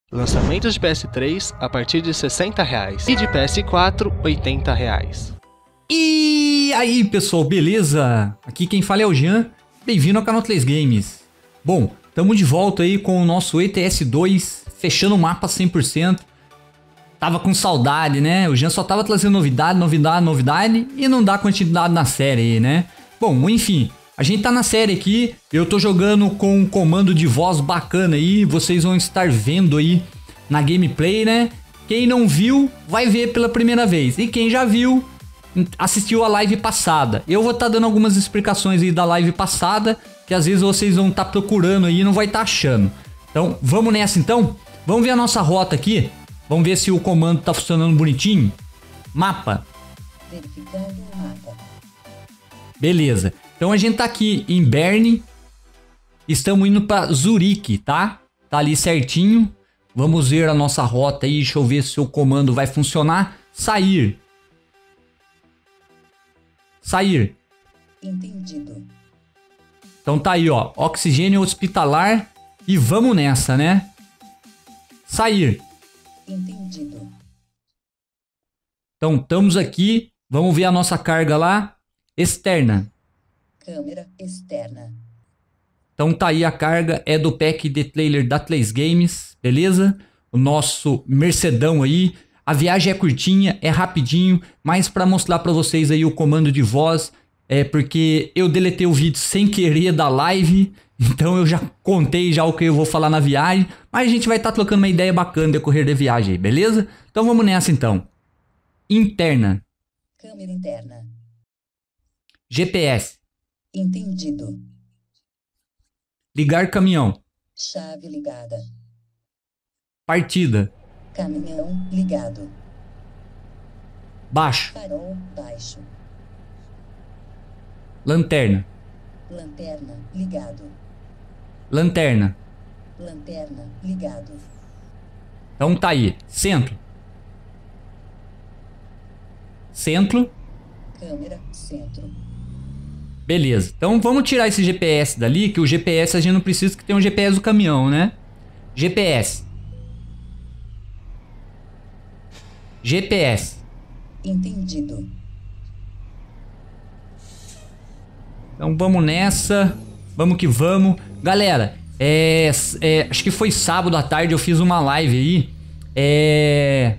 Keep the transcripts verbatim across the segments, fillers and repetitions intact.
Lançamentos de P S três a partir de sessenta reais e de P S quatro, oitenta reais. E aí pessoal, beleza? Aqui quem fala é o Jean, bem-vindo ao canal Atlas Games. Bom, estamos de volta aí com o nosso E T S dois, fechando o mapa cem por cento. Tava com saudade, né? O Jean só tava trazendo novidade, novidade, novidade e não dá continuidade na série aí, né? Bom, enfim, a gente tá na série aqui, eu tô jogando com um comando de voz bacana aí, vocês vão estar vendo aí na gameplay, né? Quem não viu, vai ver pela primeira vez. E quem já viu, assistiu a live passada. Eu vou estar dando algumas explicações aí da live passada, que às vezes vocês vão estar procurando aí e não vai estar achando. Então, vamos nessa então? Vamos ver a nossa rota aqui? Vamos ver se o comando tá funcionando bonitinho. Mapa. Verificando o mapa. Beleza. Então a gente tá aqui em Bern. Estamos indo para Zurique, tá? Tá ali certinho. Vamos ver a nossa rota aí. Deixa eu ver se o comando vai funcionar. Sair. Sair. Entendido. Então tá aí, ó. Oxigênio hospitalar. E vamos nessa, né? Sair. Entendido. Então estamos aqui. Vamos ver a nossa carga lá. Externa. Câmera externa. Então tá aí a carga, é do pack de trailer da Atlas Games, beleza? O nosso Mercedão aí. A viagem é curtinha, é rapidinho, mas para mostrar para vocês aí o comando de voz, é porque eu deletei o vídeo sem querer da live, então eu já contei já o que eu vou falar na viagem, mas a gente vai estar tá trocando uma ideia bacana no decorrer da viagem aí, beleza? Então vamos nessa então. Interna. Câmera interna. G P S. Entendido. Ligar caminhão. Chave ligada. Partida. Caminhão ligado. Baixo. Farol baixo. Lanterna. Lanterna ligado. Lanterna. Lanterna ligado. Então tá aí. Centro. Centro. Câmera centro. Beleza. Então vamos tirar esse G P S dali, que o G P S a gente não precisa que tenha um G P S do caminhão, né? G P S. G P S. Entendido. Então vamos nessa. Vamos que vamos. Galera, é, é, acho que foi sábado à tarde eu fiz uma live aí. É...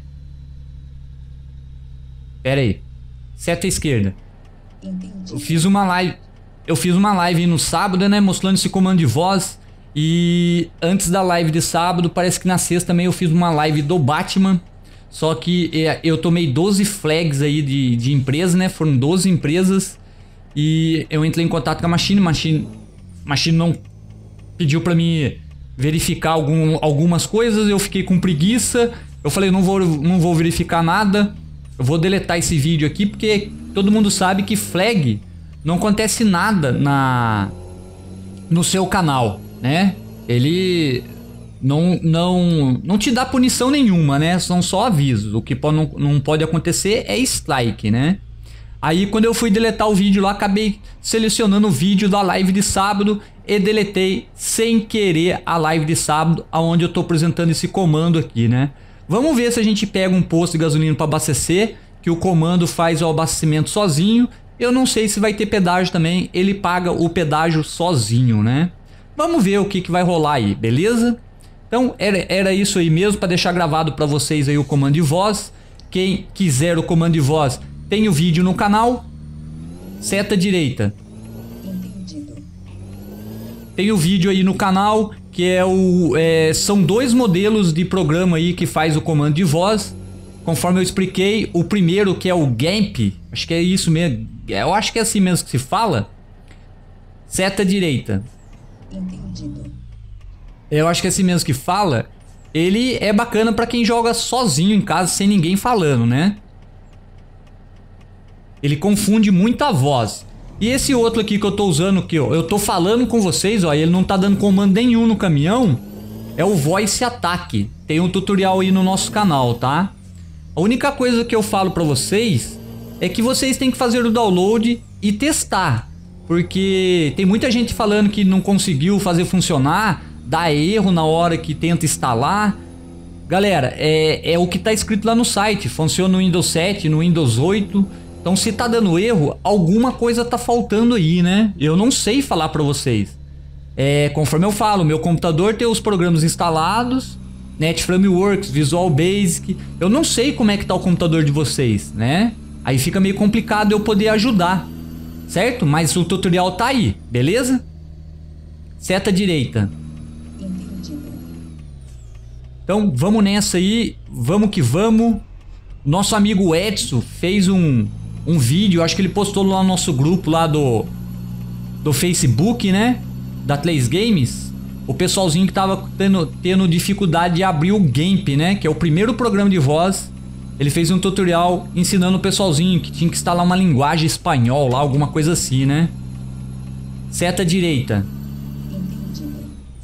Pera aí. Seta esquerda. Entendido. Eu fiz uma live. Eu fiz uma live no sábado, né? Mostrando esse comando de voz. E antes da live de sábado, parece que na sexta também eu fiz uma live do Batman. Só que é, eu tomei doze flags aí de, de empresa, né? Foram doze empresas. E eu entrei em contato com a Machine. Machine, Machine não pediu pra mim verificar algum, algumas coisas. Eu fiquei com preguiça. Eu falei, não vou, não vou verificar nada. Eu vou deletar esse vídeo aqui porque todo mundo sabe que flag não acontece nada na no seu canal, né? Ele não, não, não te dá punição nenhuma, né? São só avisos. O que pode, não, não pode acontecer é strike, né? Aí quando eu fui deletar o vídeo lá, acabei selecionando o vídeo da live de sábado e deletei sem querer a live de sábado, onde eu tô apresentando esse comando aqui, né? Vamos ver se a gente pega um posto de gasolina para abastecer, que o comando faz o abastecimento sozinho. Eu não sei se vai ter pedágio também, ele paga o pedágio sozinho, né? Vamos ver o que, que vai rolar aí, beleza? Então era, era isso aí mesmo, para deixar gravado para vocês aí o comando de voz. Quem quiser o comando de voz, tem o vídeo no canal. Seta direita. Entendido. Tem o vídeo aí no canal, que é o é, são dois modelos de programa aí que faz o comando de voz. Conforme eu expliquei, o primeiro, que é o GAMP, acho que é isso mesmo, eu acho que é assim mesmo que se fala. Seta direita. Entendido. Eu acho que é assim mesmo que fala. Ele é bacana para quem joga sozinho em casa, sem ninguém falando, né? Ele confunde muito a voz. E esse outro aqui que eu tô usando aqui, ó, eu tô falando com vocês, ó, ele não tá dando comando nenhum no caminhão. É o Voice Attack. Tem um tutorial aí no nosso canal, tá? A única coisa que eu falo pra vocês é que vocês têm que fazer o download e testar. Porque tem muita gente falando que não conseguiu fazer funcionar, dá erro na hora que tenta instalar. Galera, é, é o que tá escrito lá no site. Funciona no Windows sete, no Windows oito. Então se tá dando erro, alguma coisa tá faltando aí, né? Eu não sei falar pra vocês. É, conforme eu falo, meu computador tem os programas instalados, NetFrameworks, Visual Basic. Eu não sei como é que tá o computador de vocês, né? Aí fica meio complicado eu poder ajudar, certo? Mas o tutorial tá aí, beleza? Seta direita. Entendido. Então vamos nessa aí, vamos que vamos. Nosso amigo Edson fez um, um vídeo, acho que ele postou lá no nosso grupo lá do, do Facebook, né? Da Atlas Games. O pessoalzinho que tava tendo, tendo dificuldade de abrir o GAMP, né? Que é o primeiro programa de voz. Ele fez um tutorial ensinando o pessoalzinho que tinha que instalar uma linguagem espanhol lá, alguma coisa assim, né? Seta direita. Entendido.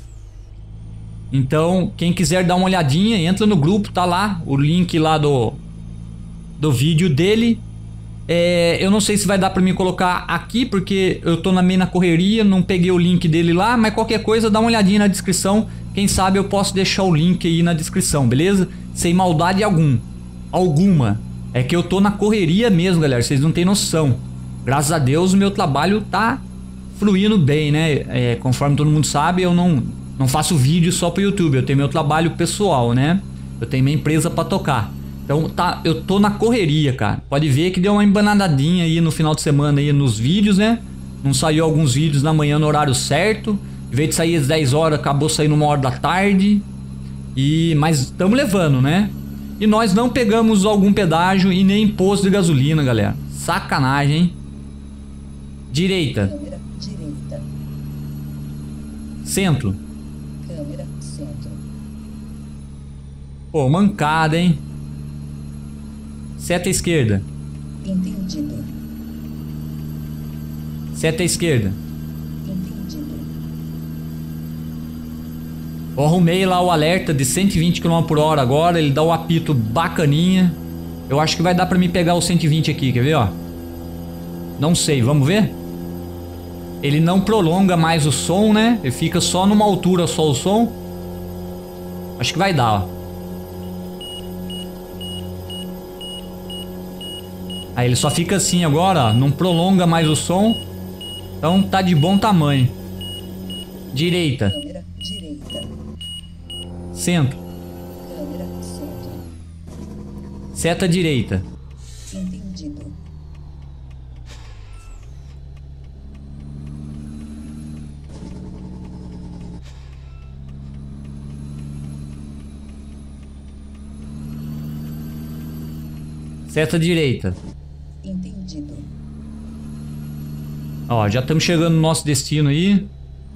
Então, quem quiser dar uma olhadinha, entra no grupo, tá lá o link lá do, do vídeo dele. É, eu não sei se vai dar pra mim colocar aqui, porque eu tô na meio na correria, não peguei o link dele lá, mas qualquer coisa dá uma olhadinha na descrição. Quem sabe eu posso deixar o link aí na descrição, beleza? Sem maldade algum, alguma. É que eu tô na correria mesmo, galera, vocês não tem noção. Graças a Deus o meu trabalho tá fluindo bem, né? É, conforme todo mundo sabe, eu não, não faço vídeo só pro YouTube, eu tenho meu trabalho pessoal, né? Eu tenho minha empresa pra tocar. Então tá, eu tô na correria, cara. Pode ver que deu uma embanadadinha aí no final de semana aí nos vídeos, né? Não saiu alguns vídeos na manhã no horário certo. Em vez de sair às dez horas, acabou saindo uma hora da tarde. E mas estamos levando, né? E nós não pegamos algum pedágio e nem posto de gasolina, galera. Sacanagem, hein? Direita. Câmera direita. Centro. Câmera centro. Pô, mancada, hein? Seta esquerda. Entendido. Seta esquerda. Entendido. Eu arrumei lá o alerta de cento e vinte quilômetros por hora agora. Ele dá o apito bacaninha. Eu acho que vai dar pra mim pegar o cento e vinte aqui, quer ver, ó? Não sei, vamos ver? Ele não prolonga mais o som, né? Ele fica só numa altura só o som. Acho que vai dar, ó. Aí ele só fica assim agora, ó, não prolonga mais o som. Então tá de bom tamanho. Direita. Câmera direita. Centro. Câmera centro. Seta direita. Entendido. Seta direita. Entendido. Ó, já estamos chegando no nosso destino aí.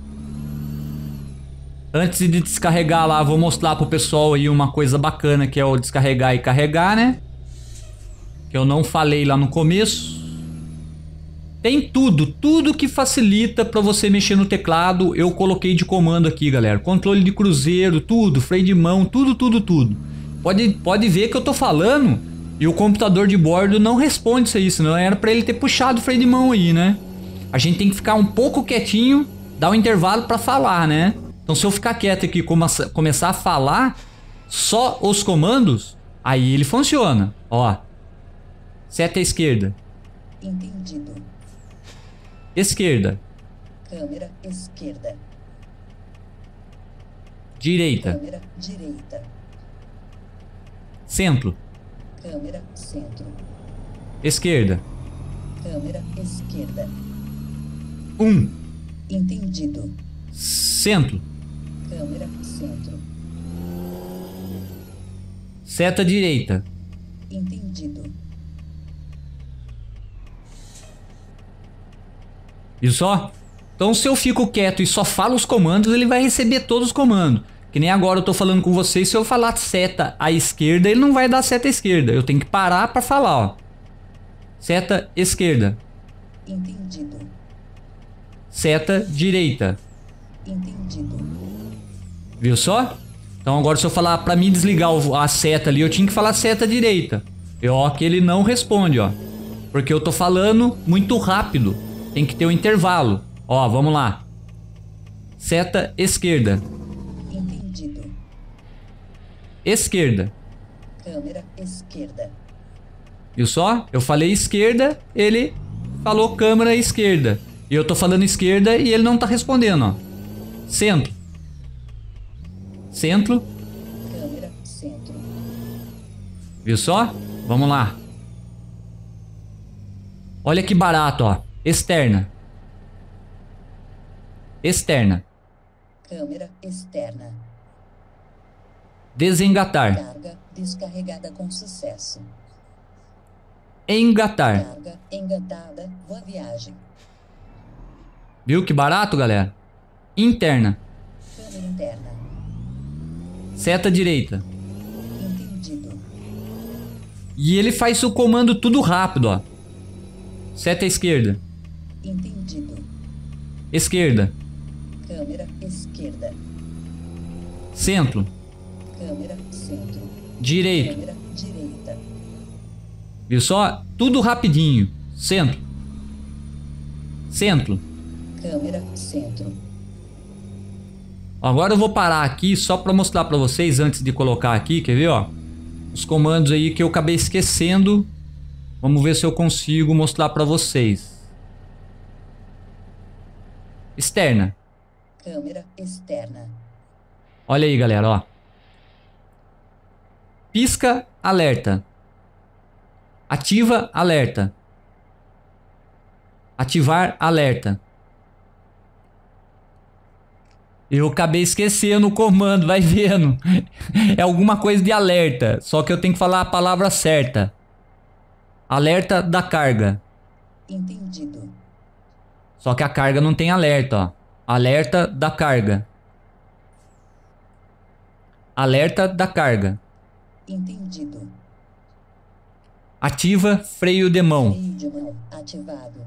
Antes de descarregar lá, vou mostrar pro pessoal aí uma coisa bacana, que é o descarregar e carregar, né? Que eu não falei lá no começo. Tem tudo, tudo que facilita para você mexer no teclado, eu coloquei de comando aqui, galera. Controle de cruzeiro, tudo, freio de mão, tudo, tudo, tudo. Pode, pode ver que eu tô falando e o computador de bordo não responde isso aí, senão era para ele ter puxado o freio de mão aí, né? A gente tem que ficar um pouco quietinho, dar um intervalo para falar, né? Então se eu ficar quieto aqui e começar a falar só os comandos, aí ele funciona. Ó, seta esquerda. Entendido. Esquerda. Câmera esquerda. Direita. Câmera direita. Centro. Câmera centro. Esquerda. Câmera esquerda. Um. Entendido. Centro. Câmera centro. Seta direita. Entendido. Viu só? Então se eu fico quieto e só falo os comandos, ele vai receber todos os comandos. Que nem agora eu tô falando com vocês, se eu falar seta à esquerda, ele não vai dar seta à esquerda. Eu tenho que parar pra falar, ó. Seta esquerda. Entendido. Seta direita. Entendido. Viu só? Então agora se eu falar pra mim desligar a seta ali, eu tinha que falar seta direita. E ó, que ele não responde, ó. Porque eu tô falando muito rápido. Tem que ter um intervalo. Ó, vamos lá. Seta esquerda. Entendido. esquerda. Câmera esquerda. Viu só? Eu falei esquerda, ele falou câmera esquerda. E eu tô falando esquerda e ele não tá respondendo, ó. Centro. Centro. Câmera centro. Viu só? Vamos lá. Olha que barato, ó. Externa. Externa. Câmera externa. Desengatar. Carga descarregada com sucesso. Engatar. Carga engatada. Boa viagem. Viu que barato, galera? Interna. Câmera interna. Seta direita. Entendido. E ele faz o comando tudo rápido, ó. Seta esquerda. Entendido. Esquerda. Câmera esquerda. Centro. Câmera centro. Direito. Câmera direita. Viu só? Tudo rapidinho. Centro. Centro. Câmera centro. Agora eu vou parar aqui só para mostrar para vocês antes de colocar aqui, quer ver, ó? Os comandos aí que eu acabei esquecendo. Vamos ver se eu consigo mostrar para vocês. Externa. Câmera externa. Olha aí, galera, ó. Pisca, alerta. Ativa, alerta. Ativar, alerta. Eu acabei esquecendo o comando, vai vendo. É alguma coisa de alerta, só que eu tenho que falar a palavra certa. Alerta da carga. Entendido. Só que a carga não tem alerta, ó. Alerta da carga. Alerta da carga. Entendido. Ativa freio de mão. Freio de mão ativado.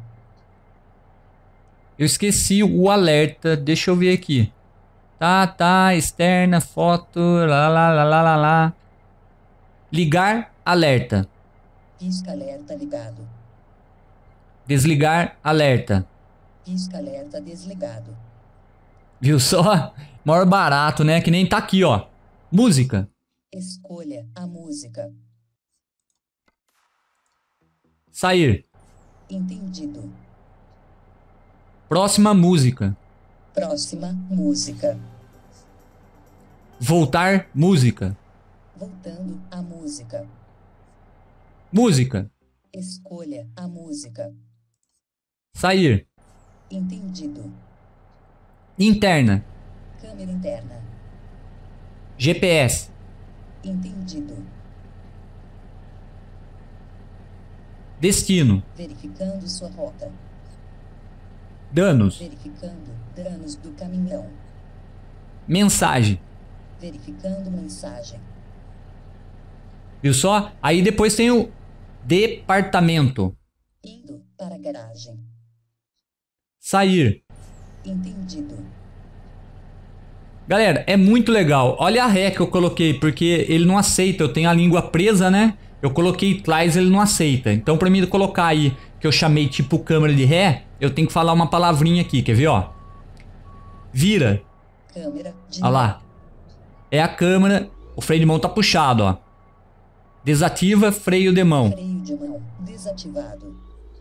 Eu esqueci o alerta, deixa eu ver aqui. Tá, tá, externa, foto, lá, lá, lá, lá, lá, lá. Ligar, alerta. Pisca alerta ligado. Desligar, alerta. Pisca alerta desligado. Viu só? Maior barato, né? Que nem tá aqui, ó. Música. Escolha a música. Sair. Entendido. Próxima música. Próxima música. Voltar, música. Voltando à música. Música. Escolha a música. Sair. Entendido. Interna. Câmera interna. G P S. Entendido. Destino. Verificando sua rota. Danos. Verificando danos do caminhão. Mensagem. Verificando mensagem. Viu só? Aí depois tem o departamento. Indo para a garagem. Sair. Entendido. Galera, é muito legal. Olha a ré que eu coloquei, porque ele não aceita. Eu tenho a língua presa, né? Eu coloquei trás, ele não aceita. Então, pra mim colocar aí, que eu chamei tipo câmera de ré, eu tenho que falar uma palavrinha aqui, quer ver, ó? Vira. Câmera de Olha lá. É a câmera, o freio de mão tá puxado, ó. Desativa freio de mão. freio de mão desativado.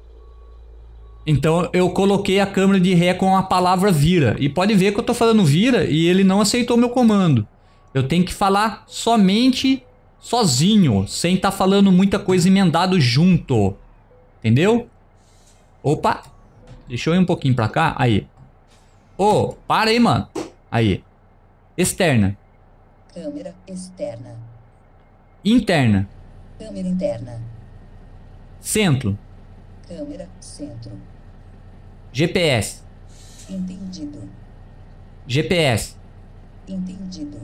Então eu coloquei a câmera de ré com a palavra vira. E pode ver que eu tô falando vira e ele não aceitou meu comando. Eu tenho que falar somente sozinho, sem estar tá falando muita coisa emendado junto. Entendeu? Opa. Deixa eu ir um pouquinho pra cá. Aí. Ô, oh, para aí, mano. Aí. Externa. Câmera externa. Interna. Câmera interna. Centro. Câmera centro. G P S. Entendido. G P S. Entendido.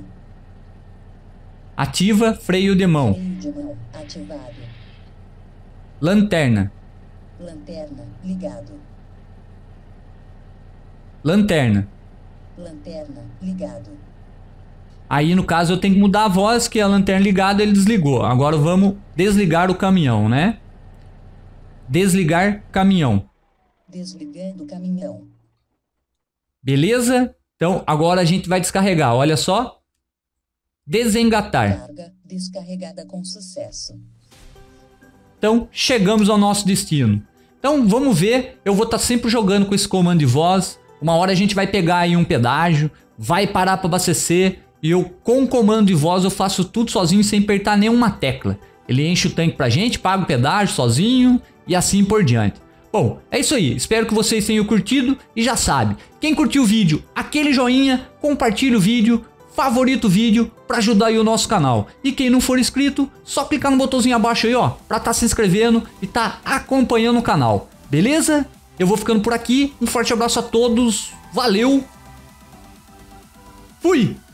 Ativa freio de mão. Freio de mão ativado. Lanterna. Lanterna ligado. Lanterna. Lanterna ligado. Aí no caso eu tenho que mudar a voz, que a lanterna ligada ele desligou. Agora vamos desligar o caminhão, né? Desligar caminhão. Desligando o caminhão. Beleza? Então agora a gente vai descarregar, olha só. Desengatar. Carga descarregada com sucesso. Então, chegamos ao nosso destino. Então, vamos ver. Eu vou estar sempre jogando com esse comando de voz. Uma hora a gente vai pegar aí um pedágio, vai parar para abastecer. E eu, com o comando de voz, eu faço tudo sozinho sem apertar nenhuma tecla. Ele enche o tanque pra gente, paga o pedágio sozinho e assim por diante. Bom, é isso aí. Espero que vocês tenham curtido e já sabe. Quem curtiu o vídeo, aquele joinha, compartilha o vídeo, favorita o vídeo para ajudar aí o nosso canal. E quem não for inscrito, só clicar no botãozinho abaixo aí, ó, para estar se inscrevendo e tá acompanhando o canal. Beleza? Eu vou ficando por aqui. Um forte abraço a todos. Valeu. Fui.